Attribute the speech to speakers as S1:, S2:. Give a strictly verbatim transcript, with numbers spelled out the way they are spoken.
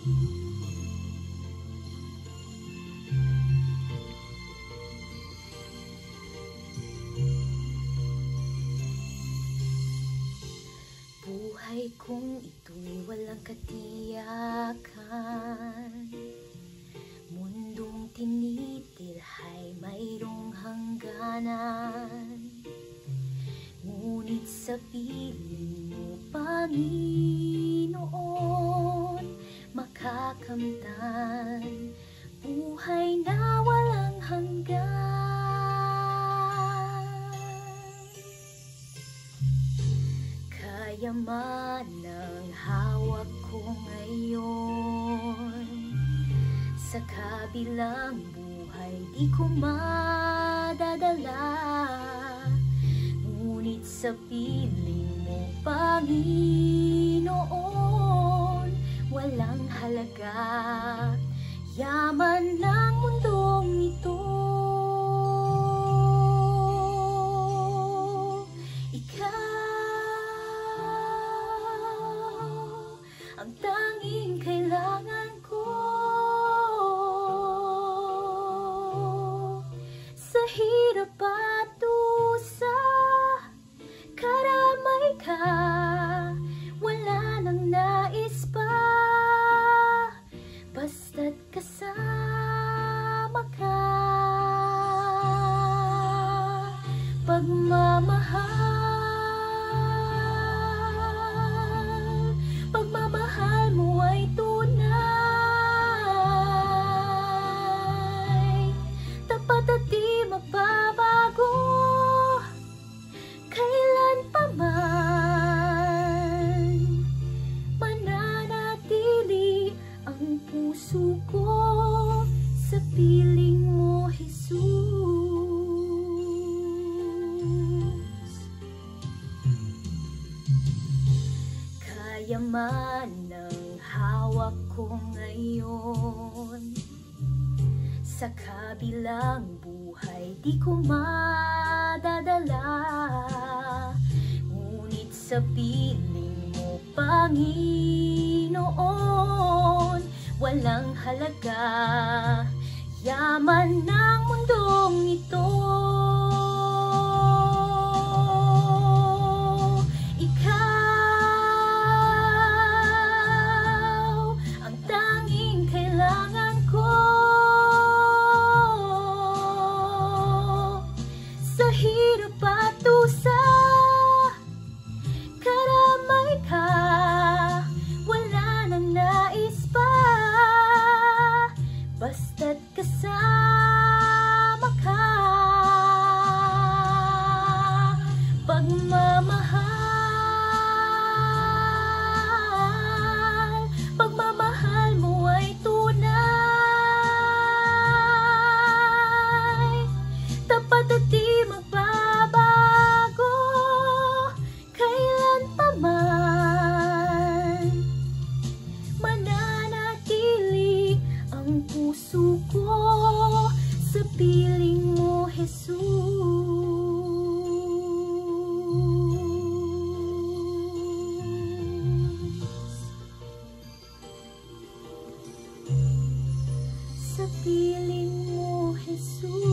S1: Buhay kong ito'y walang katiyakan, mundong tinitirhay mayroong hangganan. Ngunit sa piling mo, Panginoon, makakamtan buhay na walang hanggan. Kayaman ng hawak ko ngayon, sa kabilang buhay di ko madadala. Ngunit sa piling mo, Panginoon, walang halaga yaman ng mundong ito. Ang tanging kailangan ko, sa hirap at dusa, karamay ka, wala nang nais pa, basta't kasama ka. Pagmamahal, pagmamahal mo ay tunay, tapat at di magbabago, kailan pa man. Mananatili ang puso ko sa piling mo, Jesus. Kayaman ng hawak ko ngayon, sa kabilang buhay di ko madadala. Ngunit sa piling mo, Panginoon, walang halaga yaman ng mundong ito. Sa hirap at dusa, karamay ka, wala nang nais pa, basta't kasama ka. Pagmamahal, pagmamahal mo ay tunay, tapat at di magbabago, kailan pa man. Mananatili ang puso ko sa piling mo, Jesus. Sa piling mo, Jesus.